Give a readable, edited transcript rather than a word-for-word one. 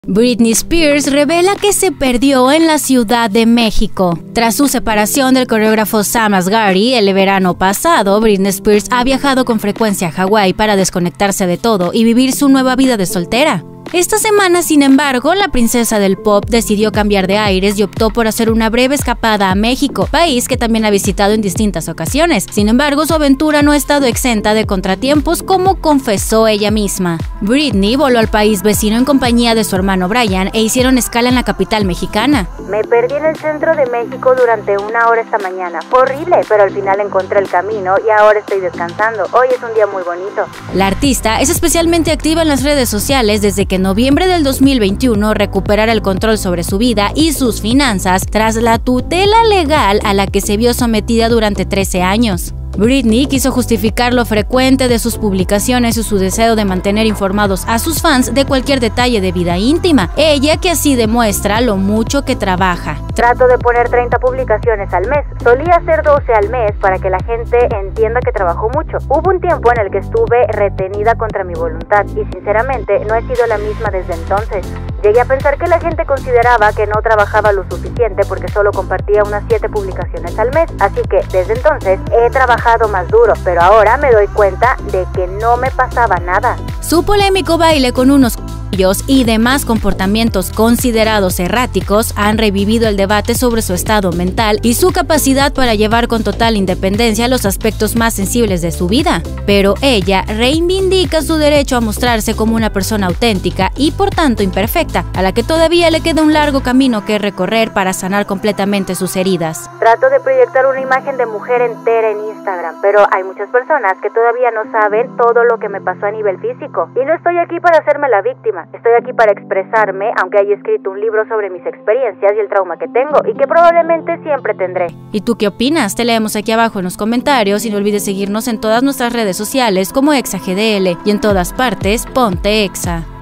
Britney Spears revela que se perdió en la Ciudad de México. Tras su separación del coreógrafo Sam Asghari el verano pasado, Britney Spears ha viajado con frecuencia a Hawái para desconectarse de todo y vivir su nueva vida de soltera. Esta semana, sin embargo, la princesa del pop decidió cambiar de aires y optó por hacer una breve escapada a México, país que también ha visitado en distintas ocasiones. Sin embargo, su aventura no ha estado exenta de contratiempos, como confesó ella misma. Britney voló al país vecino en compañía de su hermano Brian e hicieron escala en la capital mexicana. Me perdí en el centro de México durante una hora esta mañana. Fue horrible, pero al final encontré el camino y ahora estoy descansando. Hoy es un día muy bonito. La artista es especialmente activa en las redes sociales desde que en noviembre del 2021 recuperara el control sobre su vida y sus finanzas tras la tutela legal a la que se vio sometida durante 13 años. Britney quiso justificar lo frecuente de sus publicaciones y su deseo de mantener informados a sus fans de cualquier detalle de vida íntima, ella que así demuestra lo mucho que trabaja. Trato de poner 30 publicaciones al mes. Solía hacer 12 al mes para que la gente entienda que trabajo mucho. Hubo un tiempo en el que estuve retenida contra mi voluntad y sinceramente no he sido la misma desde entonces. Llegué a pensar que la gente consideraba que no trabajaba lo suficiente porque solo compartía unas 7 publicaciones al mes, así que desde entonces he trabajado más duro, pero ahora me doy cuenta de que no me pasaba nada. Su polémico baile con unos y demás comportamientos considerados erráticos han revivido el debate sobre su estado mental y su capacidad para llevar con total independencia los aspectos más sensibles de su vida. Pero ella reivindica su derecho a mostrarse como una persona auténtica y por tanto imperfecta, a la que todavía le queda un largo camino que recorrer para sanar completamente sus heridas. Trato de proyectar una imagen de mujer entera en Instagram, pero hay muchas personas que todavía no saben todo lo que me pasó a nivel físico. Y no estoy aquí para hacerme la víctima. Estoy aquí para expresarme, aunque haya escrito un libro sobre mis experiencias y el trauma que tengo y que probablemente siempre tendré. ¿Y tú qué opinas? Te leemos aquí abajo en los comentarios y no olvides seguirnos en todas nuestras redes sociales como ExaGDL y en todas partes, ponte Exa.